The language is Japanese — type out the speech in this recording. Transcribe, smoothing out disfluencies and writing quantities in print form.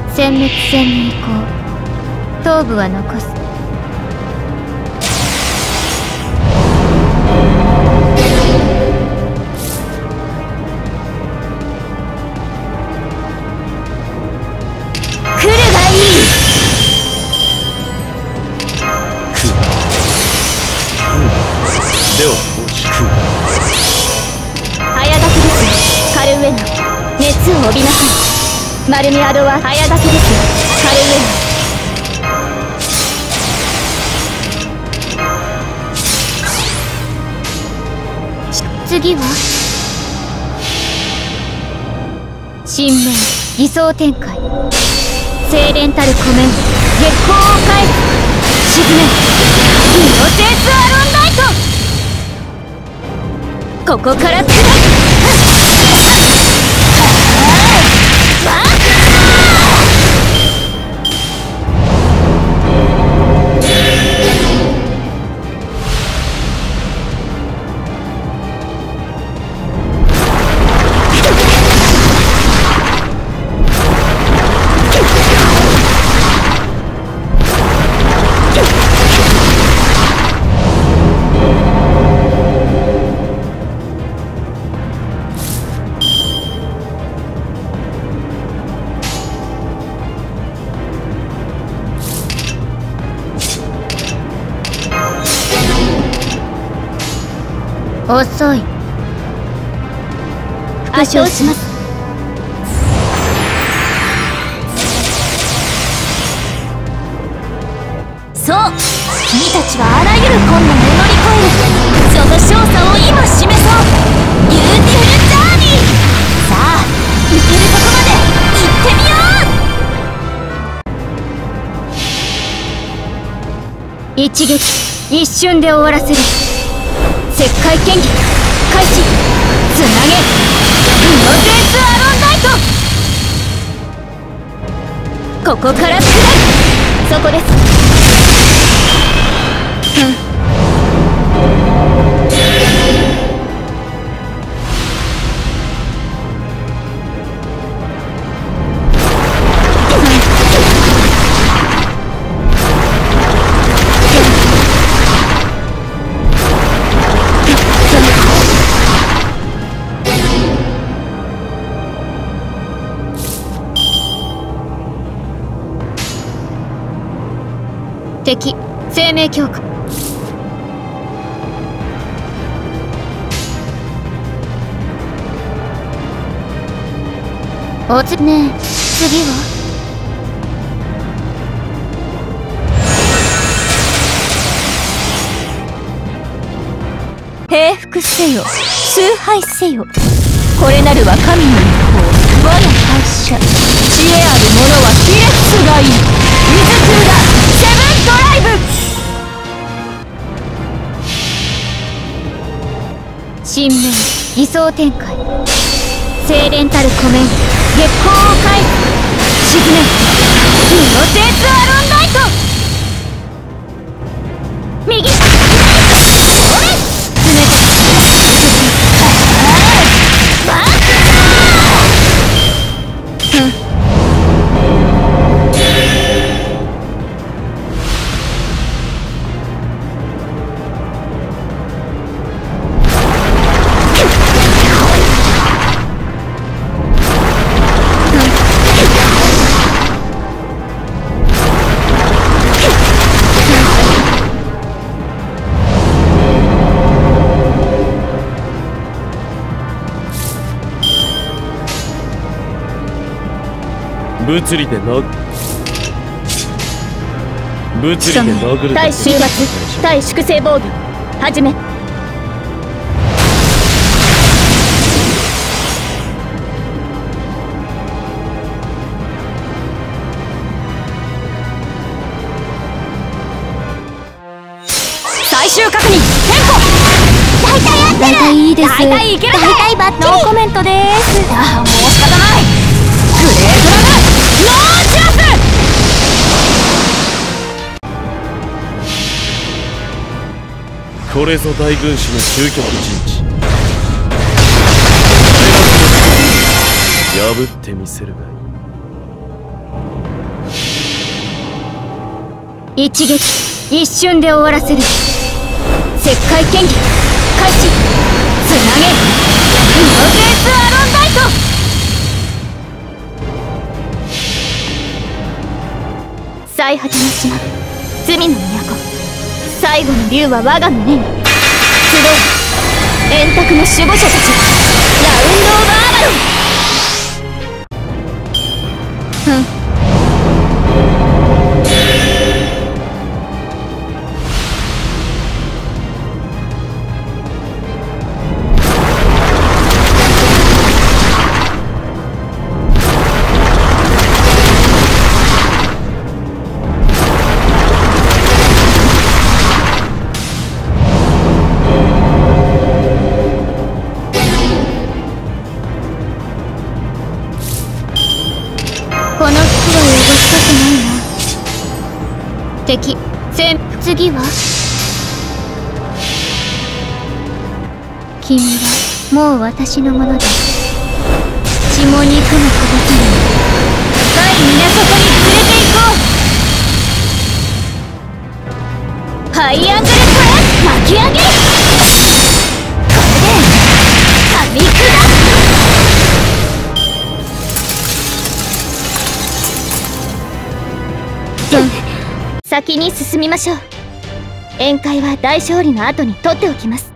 殲滅戦に移行。頭部は残す。来るがいい。 では早炊きです。カルウェナ、熱を帯びなさい。マルミアドは早炊きです。カルウェナ。次は神明偽装展開。精錬たる湖面月光を返す。沈めイノセンスアロンライト。ここから砕く。遅い。圧勝します。そう、君たちはあらゆる困難を乗り越える。その勝者を今示そう。ビューティフルジャーニー。さあ、行けるとこまで行ってみよう。一撃一瞬で終わらせる。石灰剣技開始。つなげイノセンスアロンライト。ここから砕く。そこです。敵生命強化。おつねえ、次は平服せよ、崇拝せよ。これなるは神の意向、我が会社。知恵ある者はひれ伏すがいい。水空だセブンドライブ。神明偽装展開。精錬たる湖面月光を返す。沈めイノセンスアロンライト。右それ詰めて物理で殴る。 対終末対粛清防御始め。最終確認テンポ。大体合ってる。大体いいです。大体いける。大体バッチリ。ノーコメントです。ああ、もう仕方ない。グレードラムノーチャンス。 これぞ大軍師の究極陣地。破ってみせるがいい。 一撃一瞬で終わらせる。石灰剣技開始。つなげイノセンスアロンダイト。最果ての島、罪の都、最後の竜は我が胸に集う。円卓の守護者たち、ラウンド・オブ・アバロン。この服は汚したくないな。敵次は君はもう私のものだ。血も肉もこぼさない深い港に連れて行こう。ハイアングルプレス巻き上げ。これで噛み砕く。先に進みましょう。宴会は大勝利の後に取っておきます。